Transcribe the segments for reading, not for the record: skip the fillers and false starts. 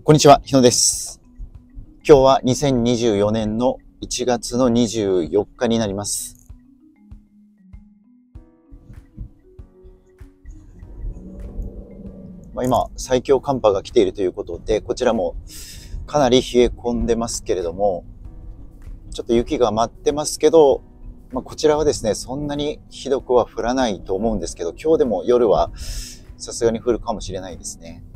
こんにちは、日野です。今日は2024年の1月の24日になります。今、最強寒波が来ているということで、こちらもかなり冷え込んでますけれども、ちょっと雪が舞ってますけど、こちらはですね、そんなにひどくは降らないと思うんですけど、今日でも夜はさすがに降るかもしれないですね。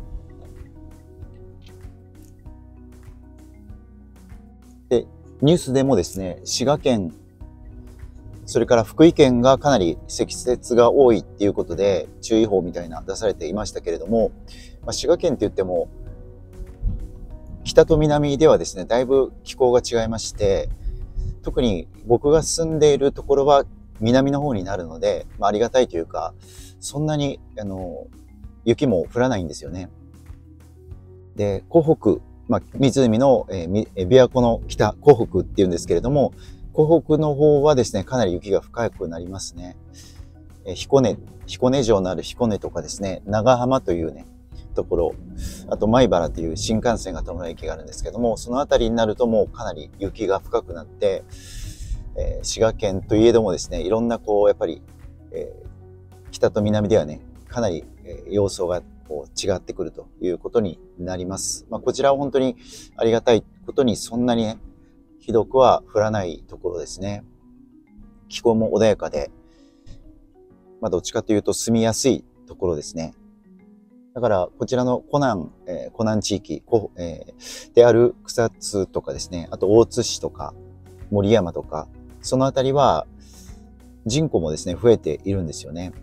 で、ニュースでもですね、滋賀県、それから福井県がかなり積雪が多いっていうことで注意報みたいな出されていましたけれども、滋賀県って言っても北と南ではですね、だいぶ気候が違いまして、特に僕が住んでいるところは南の方になるので、ありがたいというか、そんなに雪も降らないんですよね。で、湖北、湖の、琵琶湖の北、湖北っていうんですけれども、湖北の方はですね、かなり雪が深くなりますね。彦根城のある彦根とかですね、長浜というね、ところ、あと米原という新幹線が止まる駅があるんですけども、その辺りになるともうかなり雪が深くなって、滋賀県といえどもですね、いろんなやっぱり、北と南ではね、かなり、様相が違ってくるということになります。こちらは本当にありがたいことにそんなにね、ひどくは降らないところですね。気候も穏やかで、どっちかというと住みやすいところですね。だからこちらの湖南地域、である草津とかですね、あと大津市とか森山とか、そのあたりは人口もですね、増えているんですよね。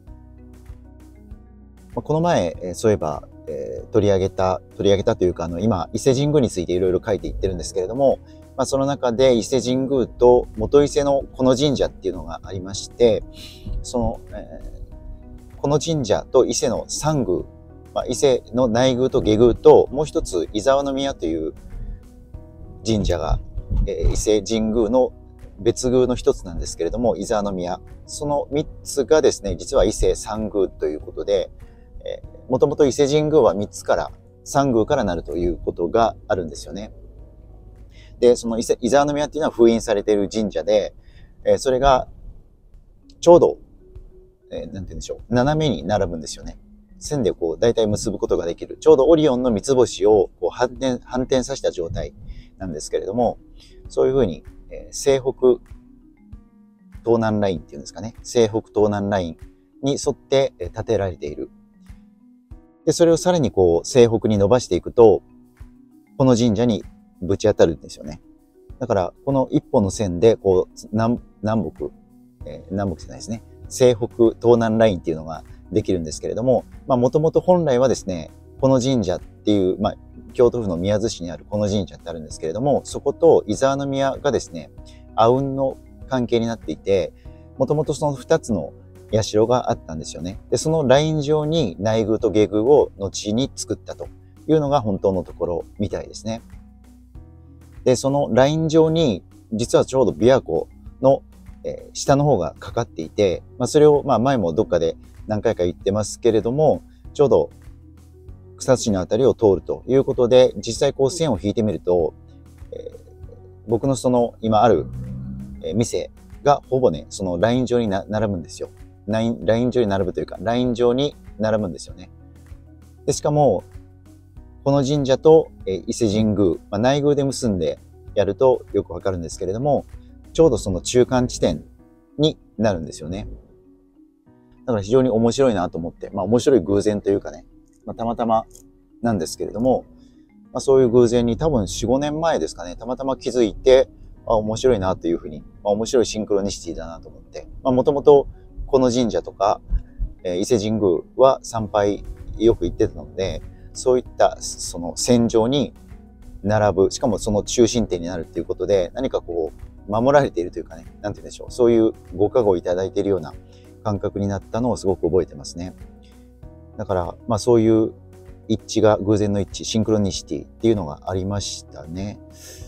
この前、そういえば、取り上げたというか、今、伊勢神宮についていろいろ書いていってるんですけれども、その中で伊勢神宮と元伊勢のこの神社っていうのがありまして、その、この神社と伊勢の三宮、伊勢の内宮と下宮と、もう一つ伊沢宮という神社が、伊勢神宮の別宮の一つなんですけれども、伊沢宮。その三つがですね、実は伊勢三宮ということで、もともと伊勢神宮は3つから3宮からなるということがあるんですよね。で、その伊沢宮っていうのは封印されている神社で、それがちょうど、なんて言うんでしょう、斜めに並ぶんですよね。線で大体結ぶことができる。ちょうどオリオンの三つ星を反転させた状態なんですけれども、そういうふうに、西北東南ラインっていうんですかね。西北東南ラインに沿って建てられている。で、それをさらに西北に伸ばしていくと、この神社にぶち当たるんですよね。だから、この一本の線で、南北じゃないですね。西北東南ラインっていうのができるんですけれども、もともと本来はですね、この神社っていう、京都府の宮津市にあるこの神社ってあるんですけれども、そこと伊沢宮がですね、阿吽の関係になっていて、もともとその2つの社があったんですよね。で、そのライン上に内宮と下宮を後に作ったというのが本当のところみたいですね。で、そのライン上に実はちょうど琵琶湖の、下の方がかかっていて、それを前もどっかで何回か言ってますけれども、ちょうど草津市のあたりを通るということで、実際線を引いてみると、僕のその今ある、店がほぼね、そのライン上に並ぶんですよ。ライン上に並ぶというか、ライン上に並ぶんですよね。で、しかも、この神社と伊勢神宮、内宮で結んでやるとよくわかるんですけれども、ちょうどその中間地点になるんですよね。だから非常に面白いなと思って、面白い偶然というかね、たまたまなんですけれども、そういう偶然に多分4、5年前ですかね、たまたま気づいて、面白いなというふうに、面白いシンクロニシティだなと思って、もともとこの神社とか、伊勢神宮は参拝よく行ってたので、そういったその線上に並ぶ、しかもその中心点になるっていうことで、何か守られているというかね、なんて言うんでしょう、そういうご加護いただいているような感覚になったのをすごく覚えてますね。だから、そういう一致が、偶然の一致、シンクロニシティっていうのがありましたね。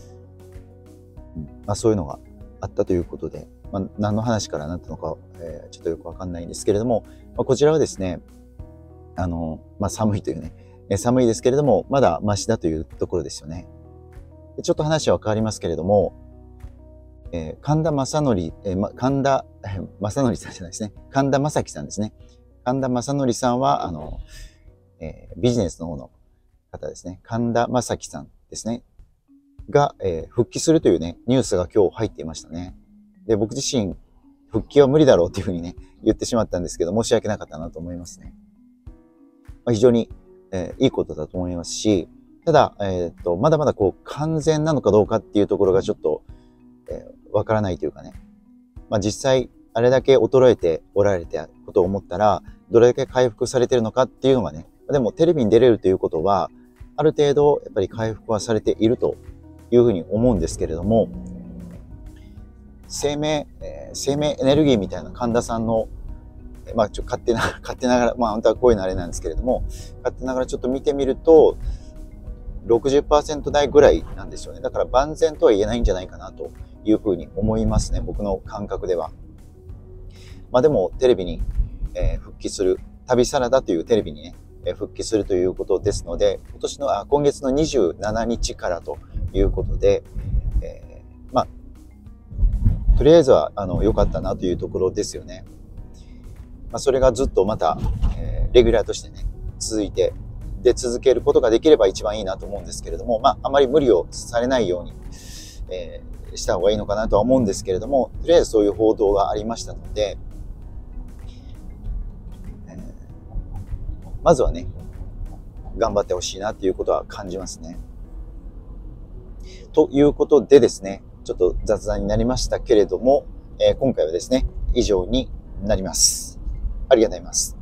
そういうのがあったということで、何の話からなったのか、ちょっとよくわかんないんですけれども、こちらはですね、寒いというね、 寒いですけれども、まだマシだというところですよね。ちょっと話は変わりますけれども、神田正則、神田正則さんじゃないですね。神田正輝さんですね。神田正則さんは、ビジネスの方の方ですね。神田正輝さんですね。が、復帰するというね、ニュースが今日入っていましたね。で、僕自身、復帰は無理だろうというふうにね、言ってしまったんですけど、申し訳なかったなと思いますね。非常に、いいことだと思いますし、ただ、まだまだこう、完全なのかどうかっていうところがちょっと、わからないというかね。実際、あれだけ衰えておられたことを思ったら、どれだけ回復されてるのかっていうのがね、でもテレビに出れるということは、ある程度、やっぱり回復はされているというふうに思うんですけれども、生命エネルギーみたいな神田さんの、勝手ながら、本当はこういうのあれなんですけれども、勝手ながらちょっと見てみると、60% 台ぐらいなんですよね。だから万全とは言えないんじゃないかなというふうに思いますね。僕の感覚では。でもテレビに、復帰する、旅サラダというテレビにね、復帰するということですので、今月の27日からということで、とりあえずは良かったなというところですよね。それがずっとまた、レギュラーとしてね、続けることができれば一番いいなと思うんですけれども、あまり無理をされないように、した方がいいのかなとは思うんですけれども、とりあえずそういう報道がありましたので、まずはね、頑張ってほしいなということは感じますね。ということでですね、ちょっと雑談になりましたけれども、今回はですね、以上になります。ありがとうございます。